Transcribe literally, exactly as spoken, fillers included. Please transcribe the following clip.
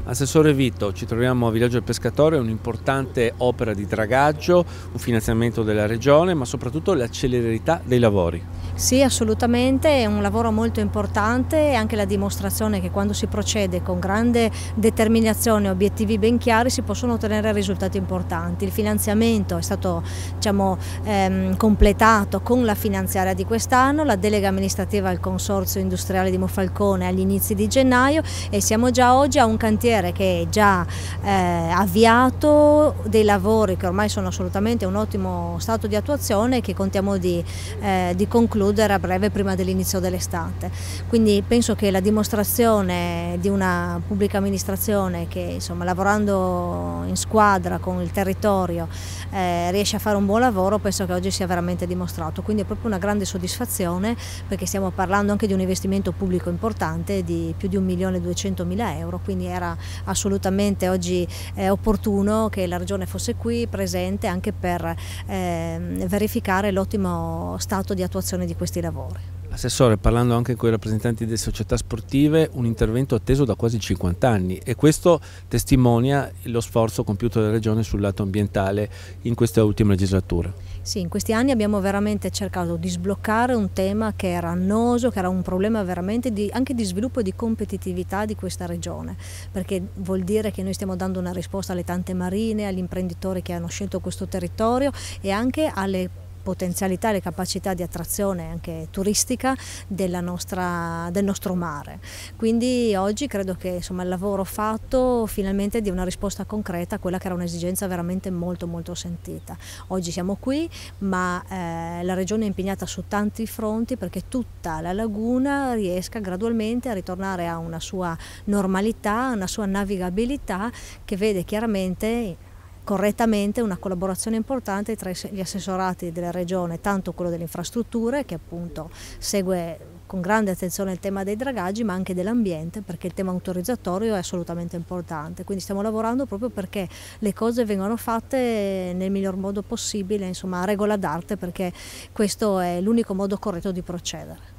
Assessore Vitto, ci troviamo a Villaggio del Pescatore, un'importante opera di dragaggio, un finanziamento della Regione, ma soprattutto la celerità dei lavori. Sì, assolutamente, è un lavoro molto importante e anche la dimostrazione che quando si procede con grande determinazione e obiettivi ben chiari si possono ottenere risultati importanti. Il finanziamento è stato diciamo, ehm, completato con la finanziaria di quest'anno, la delega amministrativa al Consorzio Industriale di Monfalcone agli inizi di gennaio e siamo già oggi a un cantiere che è già eh, avviato, dei lavori che ormai sono assolutamente un ottimo stato di attuazione e che contiamo di, eh, di concludere a breve prima dell'inizio dell'estate. Quindi penso che la dimostrazione di una pubblica amministrazione che insomma, lavorando in squadra con il territorio eh, riesce a fare un buon lavoro, penso che oggi sia veramente dimostrato. Quindi è proprio una grande soddisfazione perché stiamo parlando anche di un investimento pubblico importante di più di un milione e duecentomila euro, quindi era assolutamente oggi eh, opportuno che la Regione fosse qui presente anche per eh, verificare l'ottimo stato di attuazione di questi lavori. Assessore, parlando anche con i rappresentanti delle società sportive, un intervento atteso da quasi cinquanta anni e questo testimonia lo sforzo compiuto dalla Regione sul lato ambientale in questa ultima legislatura. Sì, in questi anni abbiamo veramente cercato di sbloccare un tema che era annoso, che era un problema veramente di, anche di sviluppo e di competitività di questa regione, perché vuol dire che noi stiamo dando una risposta alle tante marine, agli imprenditori che hanno scelto questo territorio e anche alle potenzialità e le capacità di attrazione anche turistica della nostra, del nostro mare. Quindi oggi credo che insomma, il lavoro fatto finalmente dia una risposta concreta a quella che era un'esigenza veramente molto molto sentita. Oggi siamo qui, ma eh, la Regione è impegnata su tanti fronti perché tutta la laguna riesca gradualmente a ritornare a una sua normalità, una sua navigabilità che vede chiaramente correttamente una collaborazione importante tra gli assessorati della Regione, tanto quello delle infrastrutture che appunto segue con grande attenzione il tema dei dragaggi, ma anche dell'ambiente perché il tema autorizzatorio è assolutamente importante, quindi stiamo lavorando proprio perché le cose vengano fatte nel miglior modo possibile, insomma a regola d'arte, perché questo è l'unico modo corretto di procedere.